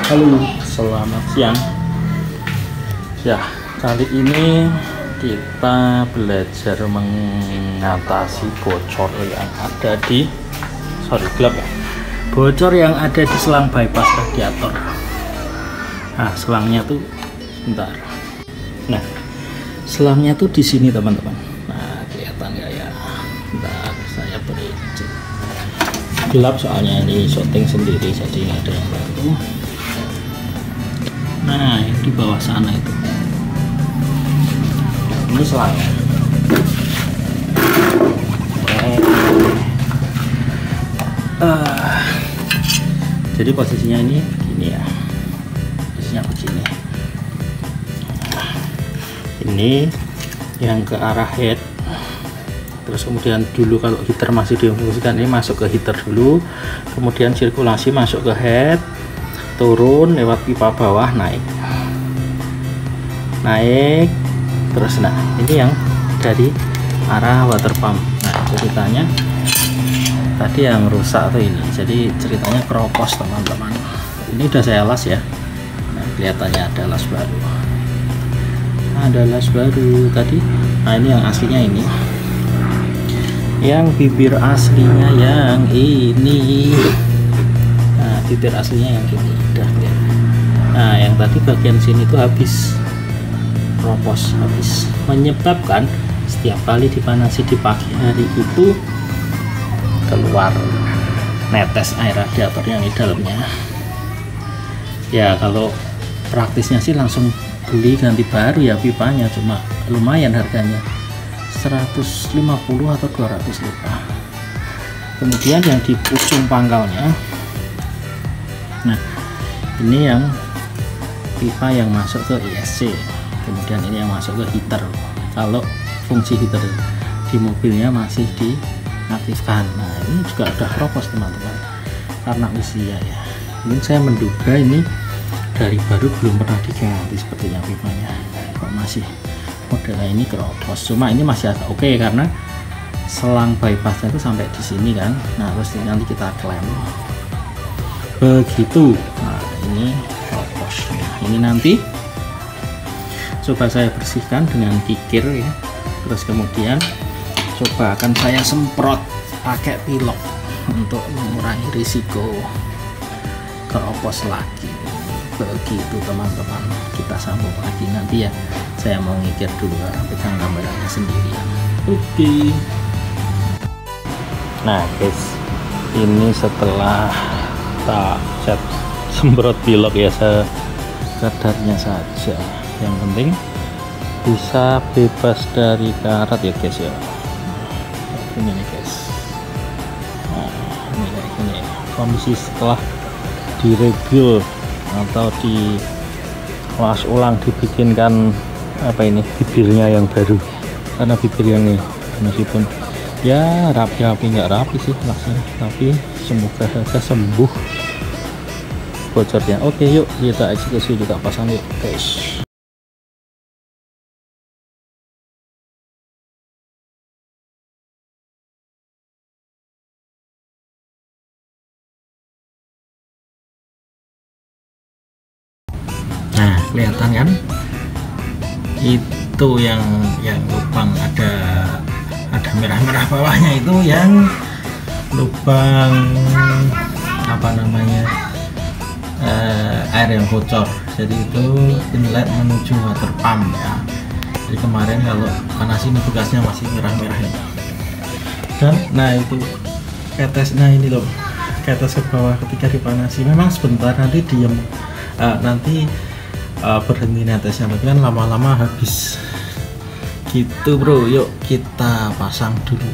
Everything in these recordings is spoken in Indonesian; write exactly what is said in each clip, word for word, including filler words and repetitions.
Halo, selamat siang. Ya, kali ini kita belajar mengatasi bocor yang ada di sorry gelap ya. Bocor yang ada di selang bypass radiator. Nah, selangnya tuh bentar. Nah, selangnya tuh di sini teman-teman. Nah, kelihatan nggak ya? Bentar, saya beri gelap soalnya ini syuting sendiri, jadi nggak ada yang baru. Nah, yang di bawah sana itu ini selangnya. Uh, jadi posisinya ini gini ya, posisinya begini. Ini yang ke arah head, terus kemudian dulu kalau heater masih difungsikan ini masuk ke heater dulu, kemudian sirkulasi masuk ke head, turun lewat pipa bawah, naik naik terus. Nah, ini yang dari arah water pump. Nah, ceritanya tadi yang rusak tuh ini, jadi ceritanya keropos teman-teman. Ini udah saya las ya. Nah, kelihatannya ada las baru, ada las baru tadi. Nah, ini yang aslinya, ini yang bibir aslinya yang ini. Nah, bibir aslinya yang ini udah ya. Nah, yang tadi bagian sini tuh habis keropos, habis, menyebabkan setiap kali dipanasi di pagi hari itu keluar netes air radiator yang di dalamnya. Ya, kalau praktisnya sih langsung beli ganti baru ya pipanya, cuma lumayan harganya seratus lima puluh atau dua ratus rupiah. Kemudian yang di ujung pangkalnya, nah ini yang pipa yang masuk ke I S C, kemudian ini yang masuk ke heater. Kalau fungsi heater di mobilnya masih diaktifkan. Nah, ini juga udah keropos teman-teman karena usia ya. Mungkin saya menduga ini dari baru, belum pernah diganti sepertinya pipanya, kok masih modelnya ini keropos. Cuma ini masih agak oke okay, karena selang bypassnya itu sampai di sini kan. Nah, terus nanti kita klaim begitu. Nah, ini keropos. Nah, ini nanti coba saya bersihkan dengan kikir ya, terus kemudian coba akan saya semprot pakai pilok untuk mengurangi risiko keropos lagi. Begitu teman-teman, kita sambung lagi nanti ya. Saya mau ngikir dulu karena pegang kameranya sendirian. Oke okay. Nah guys, ini setelah tak cat semprot pilok ya, sekadarnya saja. Yang penting bisa bebas dari karat ya guys ya. Ini nih guys. Nah, ini kayak gini kondisi setelah diregul atau di kelas ulang, dibikinkan apa ini bibirnya yang baru, karena bibir yang ini meskipun ya rapi-rapi nggak rapi sih maksudnya, tapi semoga saja sembuh bocornya. Oke, yuk kita eksekusi, kita pasang yuk guys. Nah, kelihatan kan itu yang yang lubang ada ada merah-merah bawahnya, itu yang lubang apa namanya eh, air yang bocor. Jadi itu inlet menuju water pump ya. Jadi kemarin kalau panas ini bekasnya masih merah-merah ini. Dan nah itu ketes, nah ini loh ketes ke bawah ketika dipanasi. Memang sebentar nanti diem, uh, nanti Uh, berhenti netesnya, tapi kan lama-lama habis gitu bro. Yuk kita pasang dulu.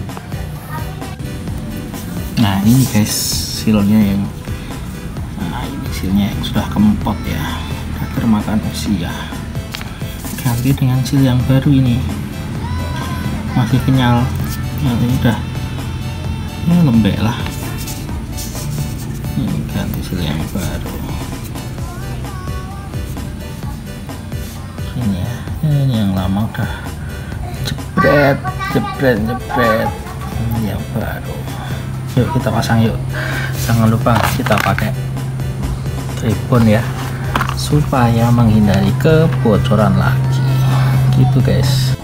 Nah ini guys sealnya yang nah ini sealnya yang sudah kempot ya, sudah termakan usia. Ganti dengan seal yang baru, ini masih kenyal, yang ini udah ya, lembek lah. Ini ganti seal yang baru. Ini ya, ini yang lama udah jebret jebret jebret. Ini yang baru. Yuk kita pasang yuk. Jangan lupa kita pakai tripod ya. supaya menghindari kebocoran lagi gitu guys.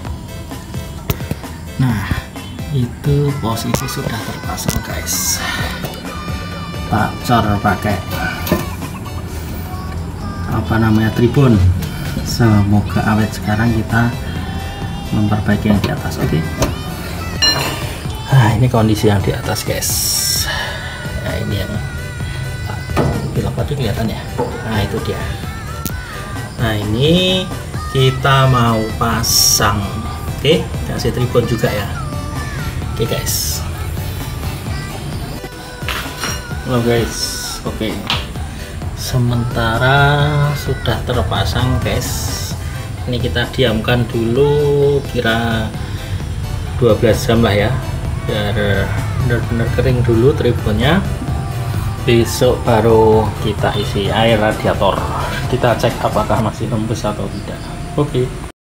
Nah itu posisi sudah terpasang guys, tak cor pakai apa namanya tribun. Semoga awet. Sekarang kita memperbaiki yang di atas. Oke okay. Nah ini kondisi yang di atas guys. Nah ini yang belok tadi kelihatan ya. Nah itu dia. Nah ini kita mau pasang. Oke, kasih tripod juga ya. Oke guys. Halo guys. Oke. Sementara sudah terpasang guys. Ini kita diamkan dulu kira dua belas jam lah ya, biar benar-benar kering dulu tripodnya. Besok baru kita isi air radiator, kita cek apakah masih tembus atau tidak. Oke okay.